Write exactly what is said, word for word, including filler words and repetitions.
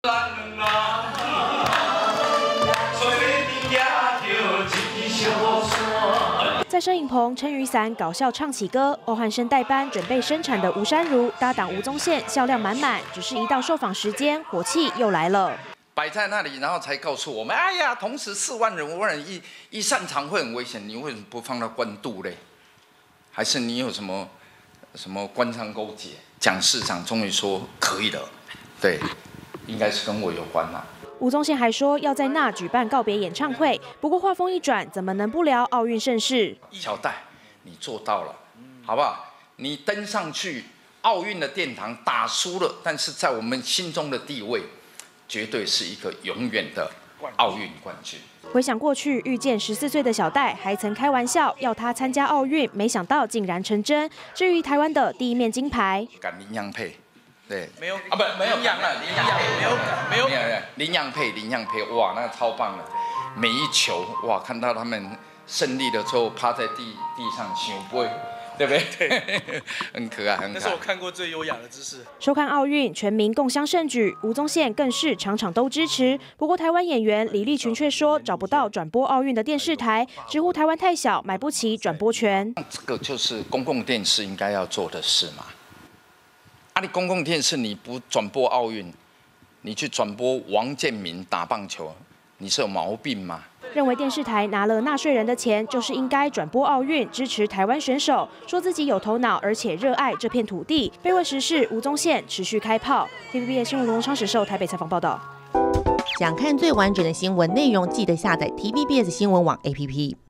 在摄影棚撑雨伞搞笑唱起歌，欧汉声代班准备生产的吴珊如搭档吴宗宪笑料满满，只是一到受访时间，火气又来了。 摆在那里，然后才告诉我们，哎呀，同时四万人、五万人一一擅长会很危险，你为什么不放到关渡嘞？还是你有什么什么官商勾结？蒋市长终于说可以了，对，应该是跟我有关嘛。 吴宗宪还说要在那举办告别演唱会，不过话锋一转，怎么能不聊奥运盛事？ 小戴，你做到了，好不好？你登上去奥运的殿堂，打输了，但是在我们心中的地位，绝对是一个永远的奥运冠军。 回想过去，遇见十四岁的小戴，还曾开玩笑要他参加奥运，没想到竟然成真。至于台湾的第一面金牌， 赶林洋配。对， 没有啊，不，没有赶了，林洋配没有没有林洋配，林洋配，哇，那超棒了！每一球，哇，看到他们胜利了之后，趴在地地上想杯，对不对？对，很可爱，很可爱。 那是我看过最优雅的姿势。 收看奥运，全民共襄盛举，吴宗宪更是场场都支持。不过，台湾演员李立群却说找不到转播奥运的电视台，直呼台湾太小，买不起转播权。 这个就是公共电视应该要做的事嘛。啊，你公共电视你不转播奥运，你去转播王建民打棒球，你是有毛病吗？ 认为电视台拿了纳税人的钱，就是应该转播奥运，支持台湾选手，说自己有头脑，而且热爱这片土地。被问时事，吴宗宪持续开炮。T V B S 新闻龙昌实寿台北采访报道。 想看最完整的新闻内容，记得下载 T V B S 新闻网 A P P。